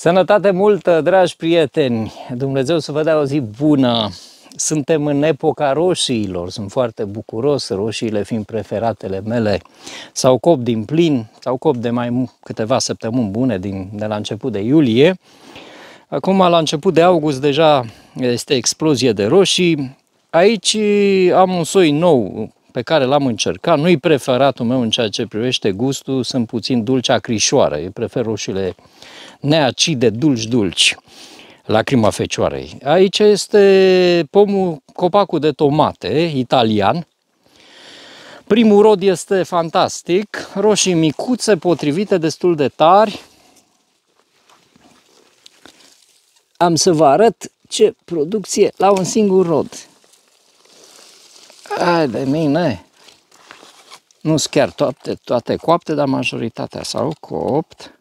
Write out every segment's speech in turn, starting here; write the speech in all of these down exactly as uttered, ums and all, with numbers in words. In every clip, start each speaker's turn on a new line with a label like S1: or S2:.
S1: Sănătate multă, dragi prieteni! Dumnezeu să vă dea o zi bună! Suntem în epoca roșiilor, sunt foarte bucuros, roșiile fiind preferatele mele. S-au copt din plin, s-au copt de mai câteva săptămâni bune, din, de la început de iulie. Acum, la început de august, deja este explozie de roșii. Aici am un soi nou pe care l-am încercat. Nu-i preferatul meu în ceea ce privește gustul, sunt puțin dulce acrișoară. Eu prefer roșiile neacide, dulci-dulci. Lacrima fecioarei. Aici este pomul, copacul de tomate italian. Primul rod este fantastic, roșii micuțe, potrivite, destul de tari. Am să vă arăt ce producție la un singur rod. Hai de mine! Nu sunt chiar toate, toate coapte, dar majoritatea s-au copt.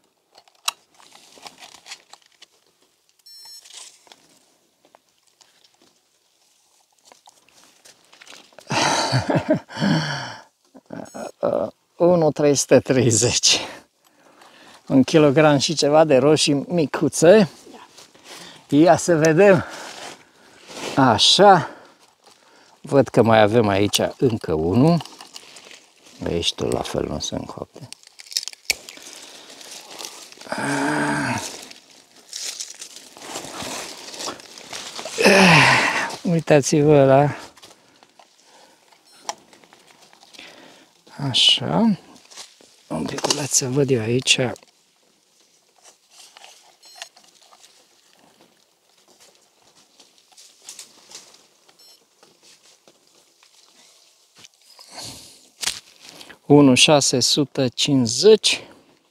S1: unu trei sute treizeci. Un kilogram și ceva de roșii micuțe. Ia să vedem. Așa. Văd că mai avem aici încă unul. Aici tot la fel nu sunt copte. Uitați-vă la... Așa. Un piculeț să văd eu aici. unu șase sute cincizeci.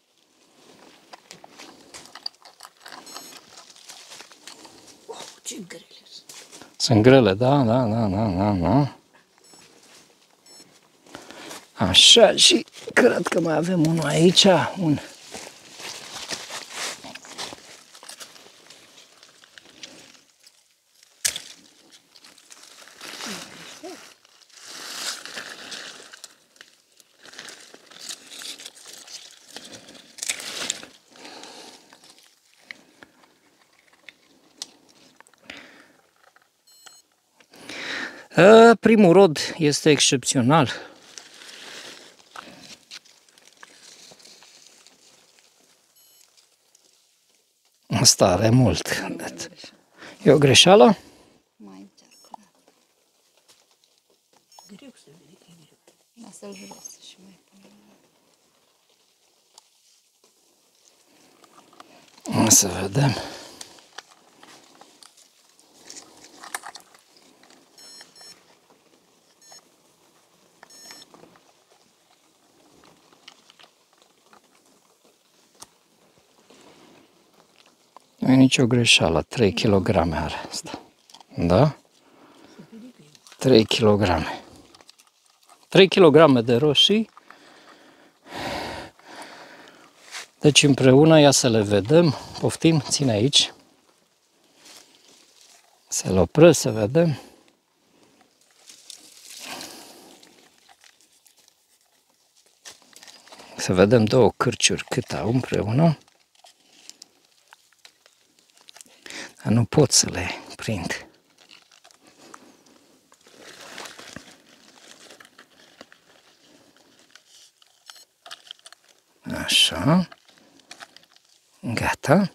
S2: Oh, ce grele sunt.
S1: Sunt grele, da, da, da, da, da, da. Așa, și cred că mai avem unul aici, un... Primul rod este excepțional. Asta are mult. E o greșeală?
S2: Mai încearcă. Greu să vede că e greu. Lasă-l jos și mai pune.
S1: Să vedem. Nu e nicio greșeală, trei kilograme are asta. Da? trei kilograme. trei kilograme de roșii. Deci împreună, ia să le vedem. Poftim, ține aici. Să le opresc, să vedem. Să vedem două cârciuri cât au împreună. Dar nu pot să le prind. Așa. Gata.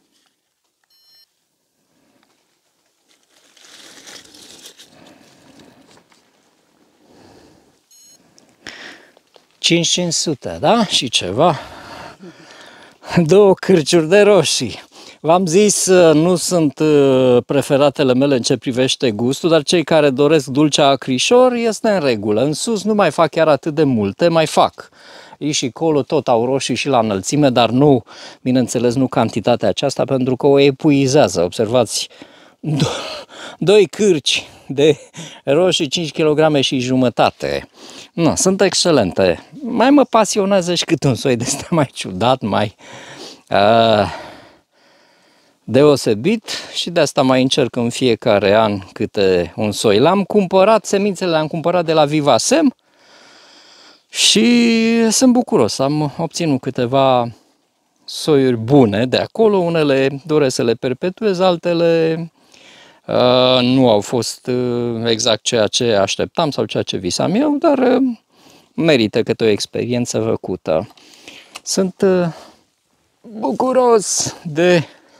S1: cinci cinci sute, da? Și ceva. Două cârciuri de roșii. V-am zis, nu sunt preferatele mele în ce privește gustul, dar cei care doresc dulce acrișor este în regulă. În sus nu mai fac chiar atât de multe, mai fac. Aici și acolo tot au roșii și la înălțime, dar nu, bineînțeles, nu cantitatea aceasta, pentru că o epuizează. Observați, doi cârci de roșii, cinci kilograme și jumătate. Nu, sunt excelente. Mai mă pasionează și cât un soi de ăsta mai ciudat, mai... Uh, deosebit și de asta mai încerc în fiecare an câte un soi. L-am cumpărat, semințele le-am cumpărat de la Vivasem și sunt bucuros. Am obținut câteva soiuri bune de acolo, unele doresc să le perpetuez, altele uh, nu au fost uh, exact ceea ce așteptam sau ceea ce visam eu, dar uh, merită câte o experiență făcută. Sunt uh, bucuros de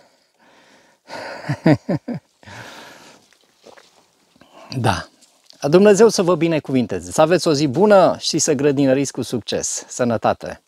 S1: da. Dumnezeu să vă binecuvinteze, să aveți o zi bună și să grădinăriți cu succes. Sănătate!